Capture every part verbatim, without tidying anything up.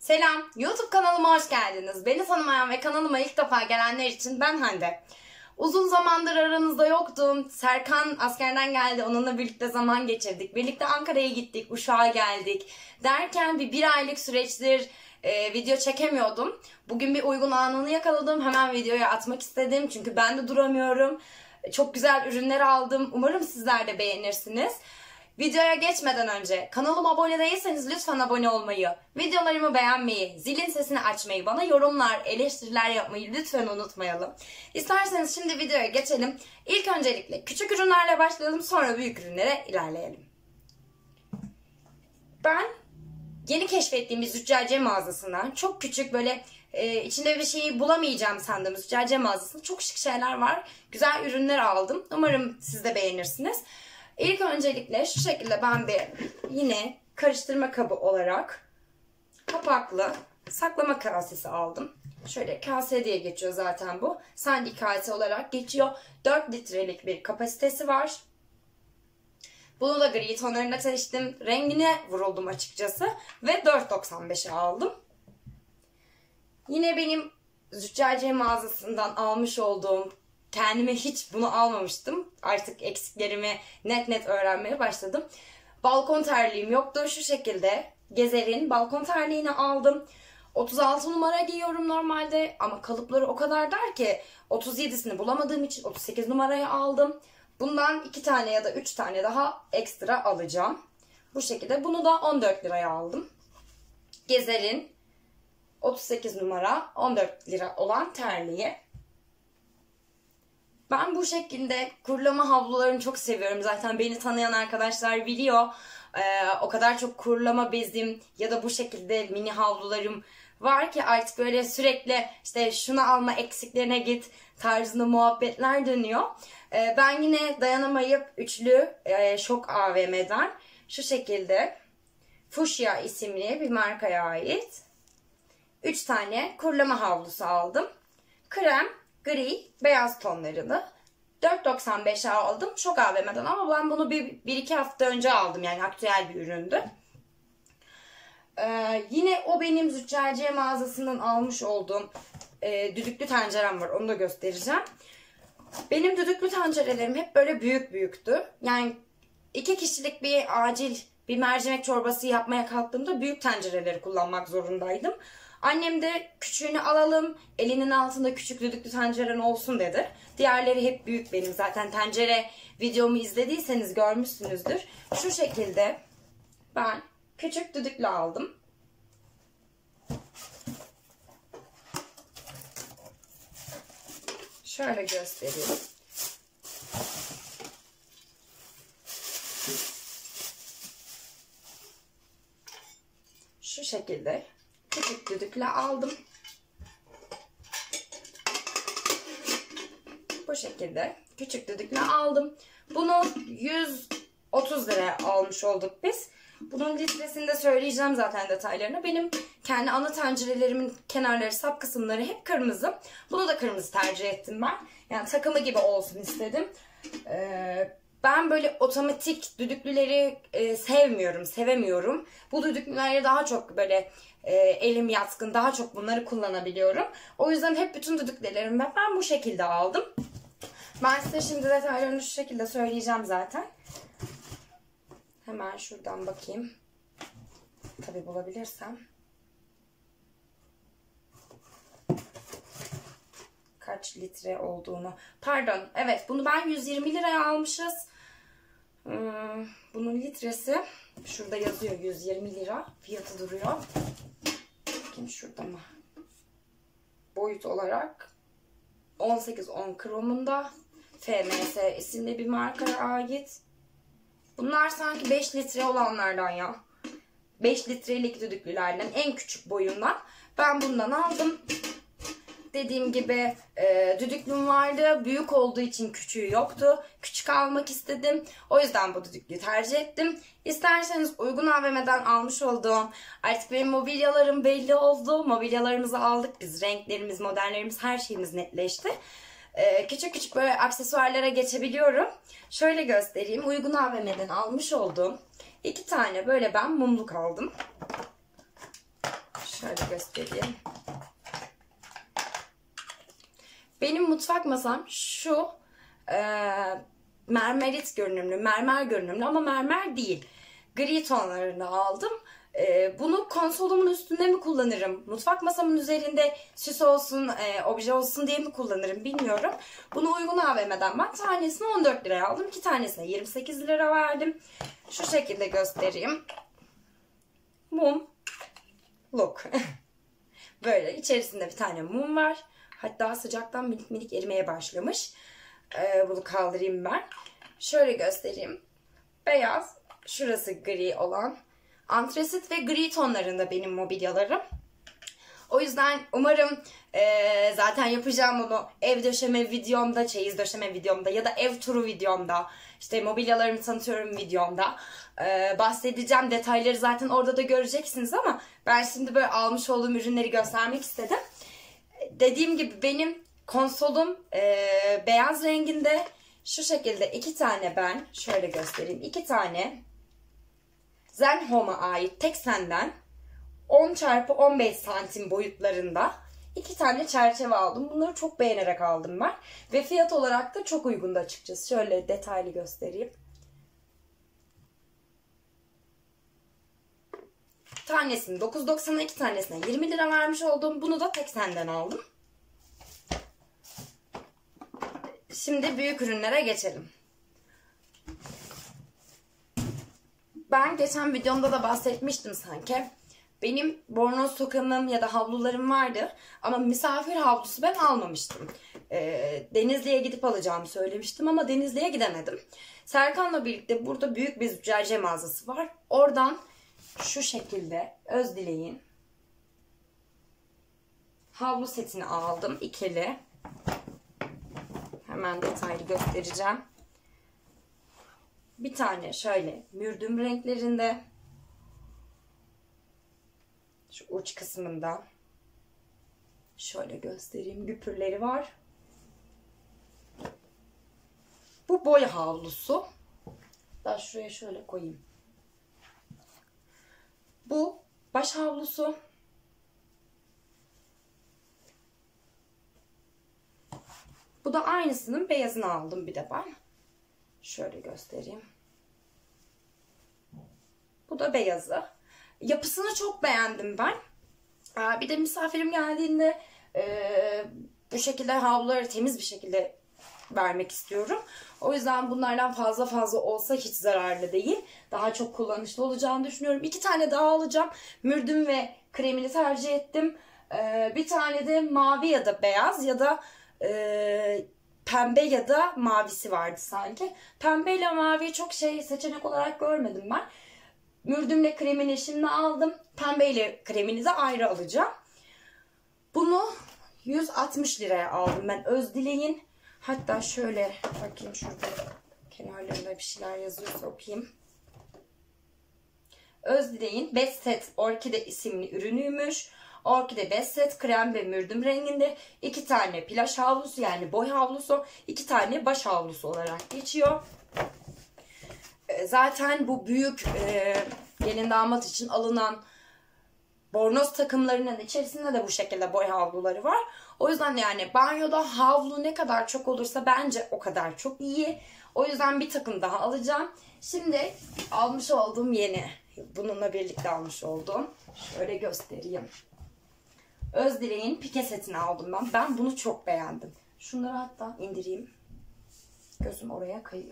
Selam, YouTube kanalıma hoş geldiniz. Beni tanımayan ve kanalıma ilk defa gelenler için ben Hande. Uzun zamandır aranızda yoktum. Serkan askerden geldi, onunla birlikte zaman geçirdik. Birlikte Ankara'ya gittik, Uşak'a geldik. Derken bir bir aylık süreçtir e, video çekemiyordum. Bugün bir uygun anını yakaladım. Hemen videoya atmak istedim çünkü ben de duramıyorum. Çok güzel ürünler aldım. Umarım sizler de beğenirsiniz. Videoya geçmeden önce kanalıma abone değilseniz lütfen abone olmayı, videolarımı beğenmeyi, zilin sesini açmayı, bana yorumlar, eleştiriler yapmayı lütfen unutmayalım. İsterseniz şimdi videoya geçelim. İlk öncelikle küçük ürünlerle başlayalım, sonra büyük ürünlere ilerleyelim. Ben yeni keşfettiğim bir züccaciye mağazasından çok küçük, böyle e, içinde bir şeyi bulamayacağım sandığım züccaciye mağazasında çok şık şeyler var. Güzel ürünler aldım. Umarım siz de beğenirsiniz. İlk öncelikle şu şekilde ben bir yine karıştırma kabı olarak kapaklı saklama kasesi aldım. Şöyle kase diye geçiyor zaten bu. Sandy kase olarak geçiyor. dört litrelik bir kapasitesi var. Bunu da gri tonlarına seçtim. Rengine vuruldum açıkçası. Ve dört doksan beşe aldım. Yine benim züccaciye mağazasından almış olduğum, kendime hiç bunu almamıştım. Artık eksiklerimi net net öğrenmeye başladım. Balkon terliğim yoktu. Şu şekilde Gezer'in balkon terliğini aldım. otuz altı numara giyiyorum normalde ama kalıpları o kadar dar ki otuz yedisini bulamadığım için otuz sekiz numarayı aldım. Bundan iki tane ya da üç tane daha ekstra alacağım. Bu şekilde bunu da on dört liraya aldım. Gezer'in otuz sekiz numara on dört lira olan terliği. Ben bu şekilde kurulama havlularını çok seviyorum. Zaten beni tanıyan arkadaşlar biliyor. Ee, o kadar çok kurulama bezim ya da bu şekilde mini havlularım var ki artık böyle sürekli işte şunu alma, eksiklerine git tarzında muhabbetler dönüyor. Ee, ben yine dayanamayıp üçlü e, Şok A V M'den şu şekilde Fuchsia isimli bir markaya ait üç tane kurulama havlusu aldım. Krem, gri, beyaz tonlarını dört doksan beşe aldım Şok A V M'den ama ben bunu bir, bir iki hafta önce aldım, yani aktüel bir üründü. Ee, yine o benim züccaciye mağazasından almış olduğum e, düdüklü tencerem var, onu da göstereceğim. Benim düdüklü tencerelerim hep böyle büyük büyüktü. Yani iki kişilik bir acil bir mercimek çorbası yapmaya kalktığımda büyük tencereleri kullanmak zorundaydım. Annem de küçüğünü alalım, elinin altında küçük düdüklü tenceren olsun dedi. Diğerleri hep büyük benim. Zaten tencere videomu izlediyseniz görmüşsünüzdür. Şu şekilde ben küçük düdüklü aldım. Şöyle göstereyim. Şu şekilde küçük düdükle aldım. Bu şekilde küçük düdükle aldım. Bunu yüz otuz liraya almış olduk biz. Bunun litresini de söyleyeceğim zaten detaylarını. Benim kendi ana tencerelerimin kenarları, sap kısımları hep kırmızı. Bunu da kırmızı tercih ettim ben. Yani takımı gibi olsun istedim. Ee, Ben böyle otomatik düdüklüleri e, sevmiyorum, sevemiyorum. Bu düdüklüleri daha çok böyle e, elim yatkın, daha çok bunları kullanabiliyorum. O yüzden hep bütün düdüklülerimi ben bu şekilde aldım. Ben size şimdi detaylarını şu şekilde söyleyeceğim zaten. Hemen şuradan bakayım. Tabii bulabilirsem. Kaç litre olduğunu. Pardon. Evet, bunu ben yüz yirmi liraya almışız. Bunun litresi şurada yazıyor, yüz yirmi lira fiyatı duruyor. Bakayım şurada mı? Boyut olarak on sekiz on kromunda, F M S isimli bir markaya ait. Bunlar sanki beş litre olanlardan ya. beş litrelik düdüklülerden, en küçük boyundan. Ben bundan aldım. Dediğim gibi e, düdüklüm vardı. Büyük olduğu için küçüğü yoktu. Küçük almak istedim. O yüzden bu düdüklüyü tercih ettim. İsterseniz uygun A V M'den almış olduğum, artık benim mobilyalarım belli oldu. Mobilyalarımızı aldık biz. Renklerimiz, modellerimiz, her şeyimiz netleşti. E, küçük küçük böyle aksesuarlara geçebiliyorum. Şöyle göstereyim. Uygun A V M'den almış olduğum iki tane böyle ben mumluk aldım. Şöyle göstereyim. Benim mutfak masam şu e, mermerit görünümlü, mermer görünümlü ama mermer değil. Gri tonlarını aldım. E, bunu konsolumun üstünde mi kullanırım? Mutfak masamın üzerinde süs olsun, e, obje olsun diye mi kullanırım bilmiyorum. Bunu uygun A V M'den ben tanesini on dört liraya aldım. İki tanesine yirmi sekiz lira verdim. Şu şekilde göstereyim. Mum. Look. Böyle içerisinde bir tane mum var. Hatta sıcaktan minik minik erimeye başlamış. Ee, bunu kaldırayım ben. Şöyle göstereyim. Beyaz. Şurası gri olan. Antresit ve gri tonlarında benim mobilyalarım. O yüzden umarım e, zaten yapacağım bunu ev döşeme videomda, çeyiz döşeme videomda ya da ev turu videomda, işte mobilyalarımı tanıtıyorum videomda e, bahsedeceğim. Detayları zaten orada da göreceksiniz ama ben şimdi böyle almış olduğum ürünleri göstermek istedim. Dediğim gibi benim konsolum e, beyaz renginde. Şu şekilde iki tane ben şöyle göstereyim. iki tane Zenhome'a ait Teksen'den on çarpı on beş santim boyutlarında iki tane çerçeve aldım. Bunları çok beğenerek aldım ben. Ve fiyat olarak da çok uygundu açıkçası. Şöyle detaylı göstereyim. Tanesini dokuz doksana, iki tanesine yirmi lira vermiş oldum. Bunu da Teksen'den aldım. Şimdi büyük ürünlere geçelim. Ben geçen videomda da bahsetmiştim sanki. Benim bornoz tokamım ya da havlularım vardı. Ama misafir havlusu ben almamıştım. Ee, Denizli'ye gidip alacağımı söylemiştim ama Denizli'ye gidemedim. Serkan'la birlikte burada büyük bir züccaciye mağazası var. Oradan şu şekilde Özdileğin havlu setini aldım. İkili. Hemen detaylı göstereceğim. Bir tane şöyle mürdüm renklerinde. Şu uç kısmında. Şöyle göstereyim. Güpürleri var. Bu boy havlusu. Daha şuraya şöyle koyayım. Bu baş havlusu. Bu da aynısının beyazını aldım bir de ben. Şöyle göstereyim. Bu da beyazı. Yapısını çok beğendim ben. Bir de misafirim geldiğinde e, bu şekilde havluları temiz bir şekilde vermek istiyorum. O yüzden bunlardan fazla fazla olsa hiç zararlı değil. Daha çok kullanışlı olacağını düşünüyorum. İki tane daha alacağım. Mürdüm ve kremini tercih ettim. E, bir tane de mavi ya da beyaz ya da e, pembe ya da mavisi vardı sanki. Pembe ile maviyi çok şey seçenek olarak görmedim ben. Mürdümle kremini şimdi aldım. Pembe ile kremini de ayrı alacağım. Bunu yüz altmış liraya aldım ben Özdileğin. Hatta şöyle bakayım, şurada kenarlarında bir şeyler yazıyorsa okuyayım. Özdileğin Best Set Orkide isimli ürünüymüş. Orkide Best Set krem ve mürdüm renginde iki tane plaj havlusu yani boy havlusu, iki tane baş havlusu olarak geçiyor. Zaten bu büyük e, gelin damat için alınan bornoz takımlarının içerisinde de bu şekilde boy havluları var. O yüzden yani banyoda havlu ne kadar çok olursa bence o kadar çok iyi. O yüzden bir takım daha alacağım. Şimdi almış olduğum yeni, bununla birlikte almış olduğum, şöyle göstereyim. Özdileğin pike setini aldım ben. Ben bunu çok beğendim. Şunları hatta indireyim. Gözüm oraya kayıyor.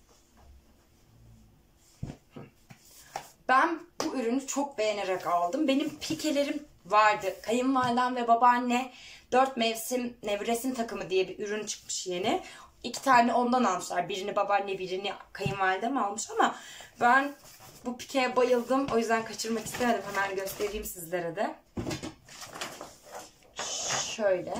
Ben bu ürünü çok beğenerek aldım. Benim pikelerim vardı. Kayınvalidem ve babaanne dört mevsim nevresim takımı diye bir ürün çıkmış yeni. İki tane ondan almışlar. Birini babaanne, birini kayınvalidem almış ama ben bu pikeye bayıldım. O yüzden kaçırmak istemedim. Hemen göstereyim sizlere de. Şöyle.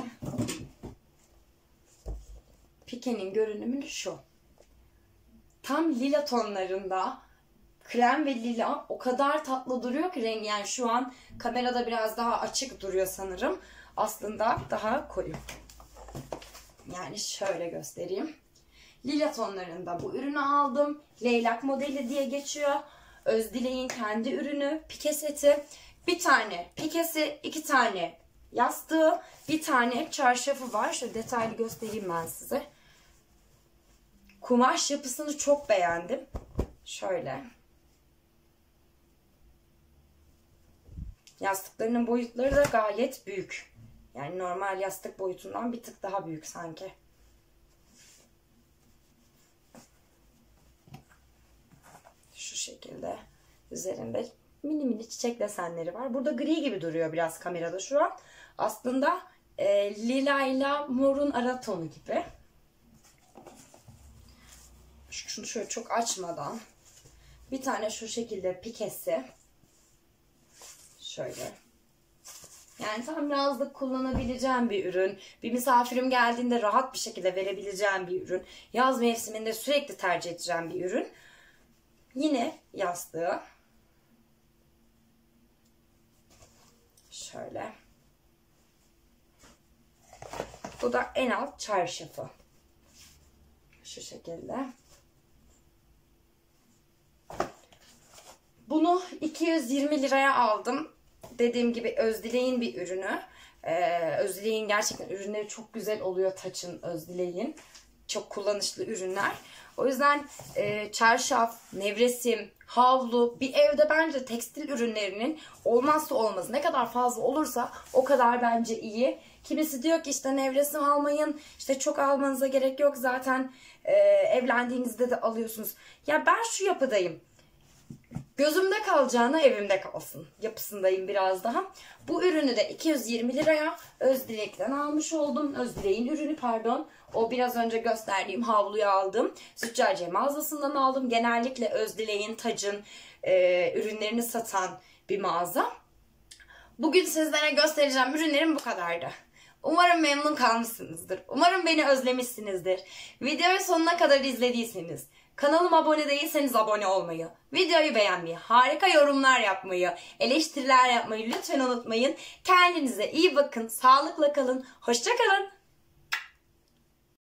Pikenin görünümü şu. Tam lila tonlarında. Krem ve lila o kadar tatlı duruyor ki rengi, yani şu an kamerada biraz daha açık duruyor sanırım. Aslında daha koyu. Yani şöyle göstereyim. Lila tonlarında bu ürünü aldım. Leylak modeli diye geçiyor. Özdileğin kendi ürünü, pike seti. Bir tane pikesi, iki tane yastığı, bir tane çarşafı var. Şöyle detaylı göstereyim ben size. Kumaş yapısını çok beğendim. Şöyle. Yastıklarının boyutları da gayet büyük. Yani normal yastık boyutundan bir tık daha büyük sanki. Şu şekilde üzerinde mini mini çiçek desenleri var. Burada gri gibi duruyor biraz kamerada şu an. Aslında e, lila ile morun ara tonu gibi. Şunu şöyle çok açmadan. Bir tane şu şekilde pikesi. Şöyle. Yani tam yazlık kullanabileceğim bir ürün. Bir misafirim geldiğinde rahat bir şekilde verebileceğim bir ürün. Yaz mevsiminde sürekli tercih edeceğim bir ürün. Yine yastığı. Şöyle. Bu da en alt çarşafı. Şu şekilde. Bunu iki yüz yirmi liraya aldım. Dediğim gibi Özdilek'in bir ürünü. Ee, Özdilek'in gerçekten ürünleri çok güzel oluyor. Taç'ın, Özdilek'in. Çok kullanışlı ürünler. O yüzden e, çarşaf, nevresim, havlu, bir evde bence tekstil ürünlerinin olmazsa olmazı. Ne kadar fazla olursa o kadar bence iyi. Kimisi diyor ki işte nevresim almayın, işte çok almanıza gerek yok zaten e, evlendiğinizde de alıyorsunuz. Ya ben şu yapıdayım. Gözümde kalacağına evimde kalsın yapısındayım biraz daha. Bu ürünü de iki yüz yirmi liraya Özdilek'ten almış oldum. Özdilek'in ürünü pardon. O biraz önce gösterdiğim havluyu aldım. Züccaciye mağazasından aldım. Genellikle Özdilek'in, Taç'ın e, ürünlerini satan bir mağaza. Bugün sizlere göstereceğim ürünlerim bu kadardı. Umarım memnun kalmışsınızdır. Umarım beni özlemişsinizdir. Videoyu sonuna kadar izlediyseniz, kanalıma abone değilseniz abone olmayı, videoyu beğenmeyi, harika yorumlar yapmayı, eleştiriler yapmayı lütfen unutmayın. Kendinize iyi bakın, sağlıkla kalın, hoşça kalın.